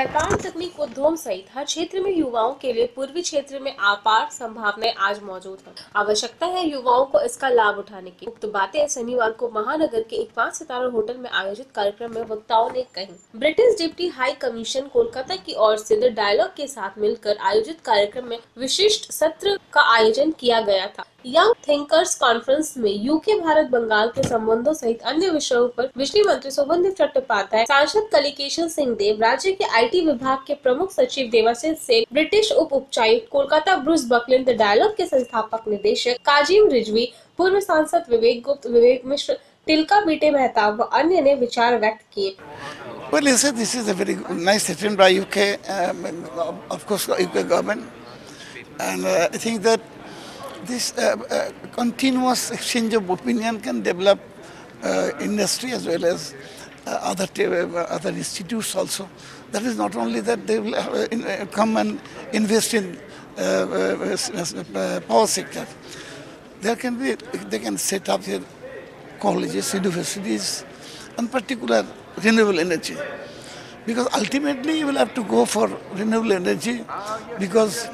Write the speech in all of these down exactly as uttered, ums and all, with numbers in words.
व्यापार, तकनीक, उद्योग सहित हर क्षेत्र में युवाओं के लिए पूर्वी क्षेत्र में अपार संभावनाएं आज मौजूद हैं। आवश्यकता है युवाओं को इसका लाभ उठाने की। उक्त बातें शनिवार को महानगर के एक पाँच सितारा होटल में आयोजित कार्यक्रम में वक्ताओं ने कही। British deputy high commission Kolkata की ओर से द डायलॉग के साथ मिलकर आयोजित कार्यक्रम में विशिष्ट सत्र का आयोजन किया गया था। यंग थिंकर्स कॉन्फ्रेंस में यूके भारत बंगाल के संबंधों सहित अन्य विषयों पर बिजली मंत्री शोभनदेव चट्टोपाध्याय, सांसद कलिकेशन सिंह देव, राज्य के आईटी विभाग के प्रमुख सचिव देवाशीष सेठ, ब्रिटिश उप उच्चायुक्त Kolkata Bruce Bucklin, the dialogue के संस्थापक निदेशक काजिम रिजवी, पूर्व सांसद विवेक गुप्त, विवेक मिश्र, तिलका बीटे मेहता व अन्य ने विचार व्यक्त किए। Well, you said this is a very nice attempt by U K, um, of course, U K government, and uh, I think that this uh, uh, continuous exchange of opinion can develop uh, industry as well as uh, other uh, other institutes also. That is not only that they will uh, in, uh, come and invest in uh, uh, uh, power sector. There can be they can set up here colleges, universities, and particular renewable energy. Because ultimately you will have to go for renewable energy because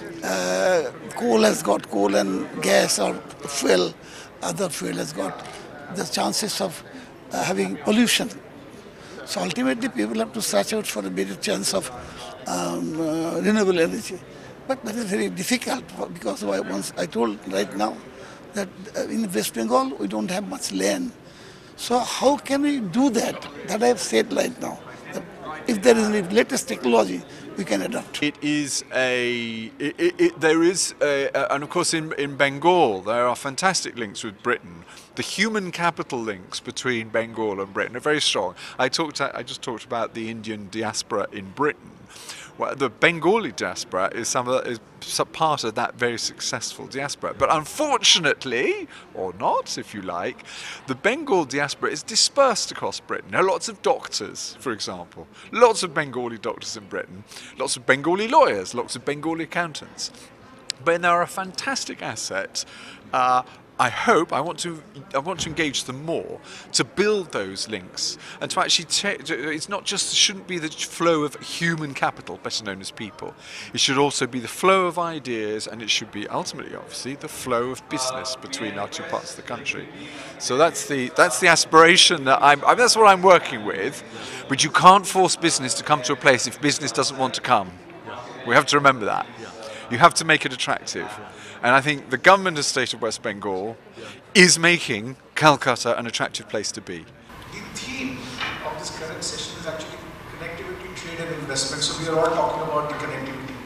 uh, coal has got coal and gas or fuel, other fuel has got the chances of uh, having pollution. So ultimately people have to search out for a better chance of um, uh, renewable energy. But that is very difficult because once I told right now that in West Bengal we don't have much land. So how can we do that? That I have said right now. That if there is any latest technology, we can adopt. It is a, it, it, it, there is, a, and of course in, in Bengal there are fantastic links with Britain. The human capital links between Bengal and Britain are very strong. I talked, I just talked about the Indian diaspora in Britain. Well, the Bengali diaspora is some of the, is some part of that very successful diaspora. But unfortunately, or not, if you like, the Bengal diaspora is dispersed across Britain. There are lots of doctors, for example, lots of Bengali doctors in Britain, lots of Bengali lawyers, lots of Bengali accountants. But they are a fantastic asset. Uh, I hope, I want to I want to engage them more to build those links and to actually take, it's not just, it shouldn't be the flow of human capital, better known as people. It should also be the flow of ideas, and it should be ultimately, obviously, the flow of business between our two parts of the country. So that's the that's the aspiration that I'm, I mean, that's what I'm working with. But you can't force business to come to a place if business doesn't want to come. We have to remember that. You have to make it attractive. And I think the government of the state of West Bengal is making Calcutta an attractive place to be. The theme of this current session is actually connectivity, trade and investment. So we are all talking about the connectivity.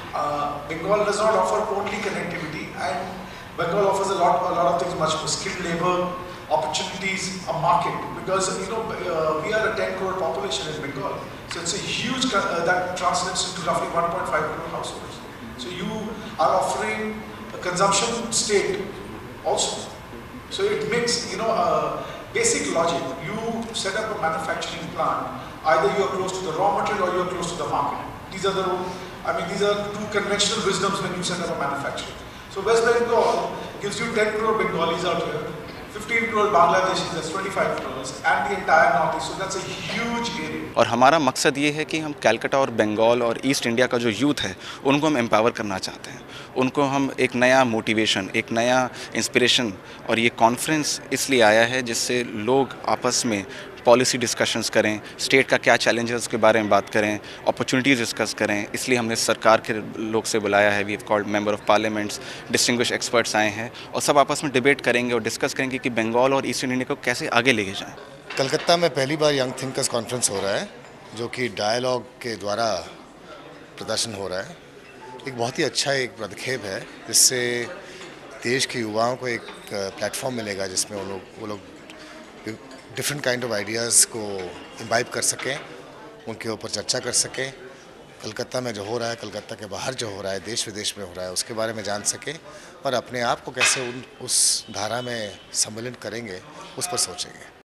Uh, Bengal does not offer only connectivity, and Bengal offers a lot, a lot of things, much more skilled labor, opportunities, a market. Because you know uh, we are a ten crore population in Bengal, so it's a huge uh, that translates into roughly one point five crore households. So you are offering a consumption state also. So it makes, you know, uh, basic logic. You set up a manufacturing plant, either you are close to the raw material or you are close to the market. These are the, I mean, these are two conventional wisdoms when you set up a manufacturing. So West Bengal gives you ten crore Bengalis out here, fifteen crore Bangladeshis, that's twenty-five crores, and the entire Northeast. So that's a huge area. और हमारा मकसद ये है कि हम कैलकाटा और बंगाल और east India का जो यूथ है उनको हम एम्पावर करना चाहते हैं। उनको हम एक नया मोटिवेशन, एक नया इंस्पिरेशन, और ये कॉन्फ्रेंस इसलिए आया है जिससे लोग आपस में पॉलिसी डिस्कशंस करें, स्टेट का क्या चैलेंजेस के बारे में बात करें, अपॉर्चुनिटीज़ डिस्कस करें। इसलिए हमने सरकार के लोग से बुलाया है। We have called member of parliaments, distinguish experts आए हैं, और सब आपस में डिबेट करेंगे और डिस्कस करेंगे कि बंगाल और ईस्टर्न इंडिया को कैसे आगे लेके जाएं। कलकत्ता में पहली बार यंग थिंकर्स कॉन्फ्रेंस हो रहा है, जो कि डायलॉग के द्वारा प्रदर्शन हो रहा है। एक बहुत ही अच्छा एक पदक्षेप है, जिससे देश के युवाओं को एक प्लेटफॉर्म मिलेगा जिसमें वो लोग वो लोग डिफरेंट काइंड ऑफ आइडियाज़ को इम्बाइब कर सकें, उनके ऊपर चर्चा कर सकें। कलकत्ता में जो हो रहा है, कलकत्ता के बाहर जो हो रहा है, देश विदेश में हो रहा है, उसके बारे में जान सकें, और अपने आप को कैसे उन उस धारा में सम्मिलित करेंगे, उस पर सोचेंगे।